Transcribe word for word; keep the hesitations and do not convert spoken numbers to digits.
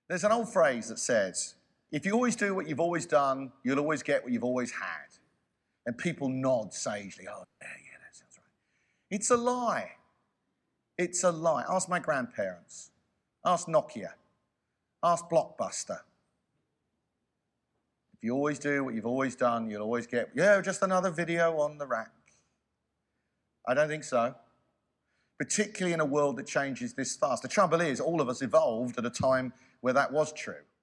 There's an old phrase that says, if you always do what you've always done, you'll always get what you've always had. And people nod sagely, oh, yeah, yeah, that sounds right. It's a lie. It's a lie. Ask my grandparents. Ask Nokia. Ask Blockbuster. If you always do what you've always done, you'll always get, yeah, just another video on the rack. I don't think so. Particularly in a world that changes this fast. The trouble is, all of us evolved at a time where that was true.